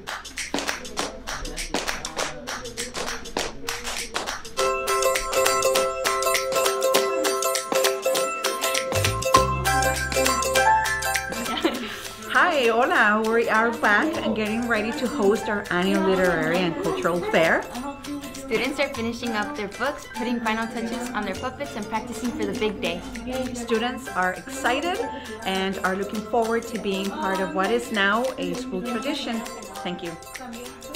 Hi, hola, we are back and getting ready to host our annual literary and cultural fair. Students are finishing up their books, putting final touches on their puppets, and practicing for the big day. Students are excited and are looking forward to being part of what is now a school tradition. Thank you.